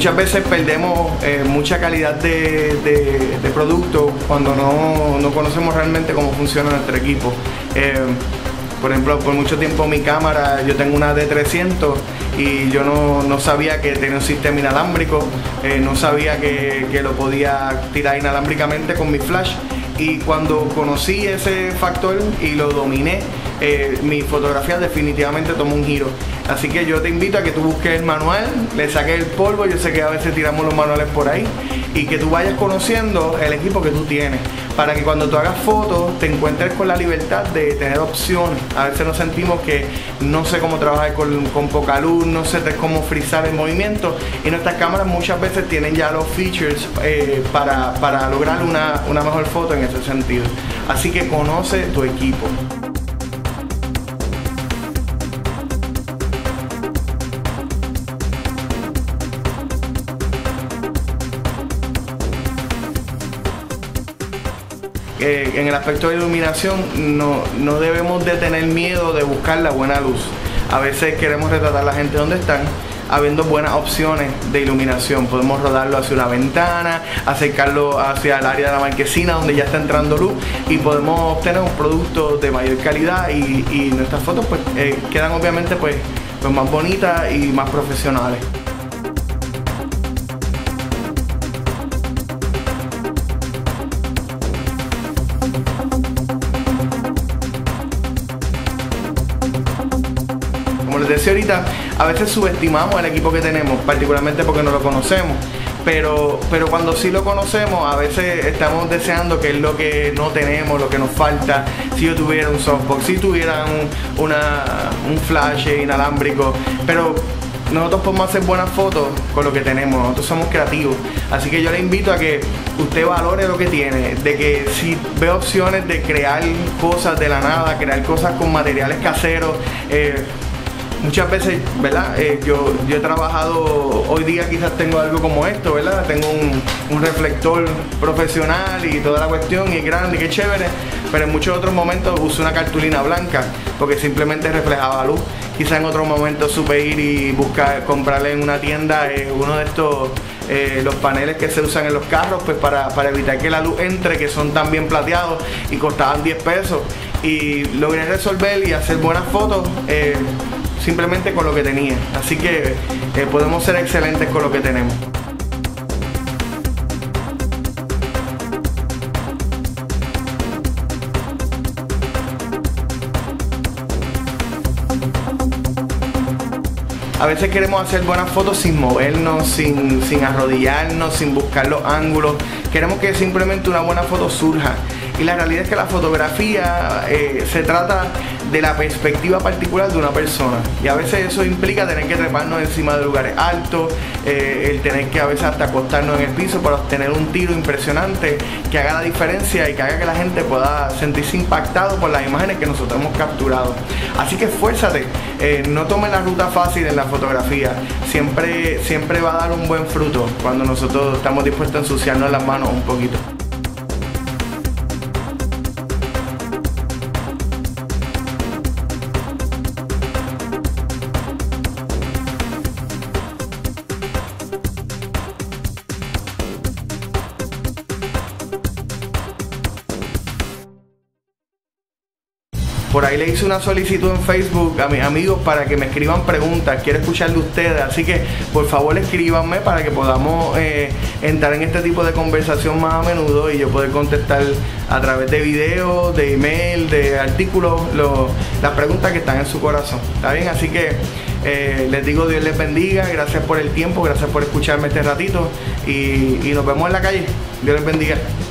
muchas veces perdemos mucha calidad de producto cuando no conocemos realmente cómo funciona nuestro equipo. Por ejemplo, por mucho tiempo mi cámara, yo tengo una D300 y yo no sabía que tenía un sistema inalámbrico, no sabía que lo podía tirar inalámbricamente con mi flash, y cuando conocí ese factor y lo dominé, mi fotografía definitivamente tomó un giro. Así que yo te invito a que tú busques el manual, le saques el polvo, yo sé que a veces tiramos los manuales por ahí, y que tú vayas conociendo el equipo que tú tienes, para que cuando tú hagas fotos te encuentres con la libertad de tener opciones. A veces nos sentimos que no sé cómo trabajar con poca luz, no sé cómo frizar el movimiento, y nuestras cámaras muchas veces tienen ya los features para lograr una mejor foto en ese sentido. Así que conoce tu equipo. En el aspecto de iluminación no debemos de tener miedo de buscar la buena luz. A veces queremos retratar a la gente donde están, habiendo buenas opciones de iluminación. Podemos rodarlo hacia una ventana, acercarlo hacia el área de la marquesina donde ya está entrando luz, y podemos obtener un producto de mayor calidad, y nuestras fotos pues quedan obviamente pues más bonitas y más profesionales. Como les decía ahorita, a veces subestimamos el equipo que tenemos, particularmente porque no lo conocemos, pero cuando sí lo conocemos, a veces estamos deseando que es lo que no tenemos, lo que nos falta. Si yo tuviera un softbox, si tuviera un flash inalámbrico, pero nosotros podemos hacer buenas fotos con lo que tenemos, nosotros somos creativos. Así que yo le invito a que usted valore lo que tiene, de que si ve opciones de crear cosas de la nada, crear cosas con materiales caseros. Muchas veces, ¿verdad? Yo he trabajado, hoy día quizás tengo algo como esto, ¿verdad? Tengo un reflector profesional y toda la cuestión, y es grande y qué chévere, pero en muchos otros momentos usé una cartulina blanca porque simplemente reflejaba luz. Quizás en otro momento supe ir y comprarle en una tienda uno de estos, los paneles que se usan en los carros, pues para evitar que la luz entre, que son también plateados y costaban 10 pesos. Y logré resolver y hacer buenas fotos simplemente con lo que tenía. Así que podemos ser excelentes con lo que tenemos. A veces queremos hacer buenas fotos sin movernos, sin arrodillarnos, sin buscar los ángulos. Queremos que simplemente una buena foto surja. Y la realidad es que la fotografía se trata de la perspectiva particular de una persona, y a veces eso implica tener que treparnos encima de lugares altos, el tener que a veces hasta acostarnos en el piso para obtener un tiro impresionante que haga la diferencia y que haga que la gente pueda sentirse impactado por las imágenes que nosotros hemos capturado. Así que esfuérzate, no tomes la ruta fácil en la fotografía. Siempre va a dar un buen fruto cuando nosotros estamos dispuestos a ensuciarnos las manos un poquito. Por ahí le hice una solicitud en Facebook a mis amigos para que me escriban preguntas. Quiero escuchar de ustedes, así que por favor escríbanme para que podamos entrar en este tipo de conversación más a menudo y yo poder contestar a través de videos, de email, de artículos, las preguntas que están en su corazón. ¿Está bien? Así que les digo, Dios les bendiga, gracias por el tiempo, gracias por escucharme este ratito, y nos vemos en la calle. Dios les bendiga.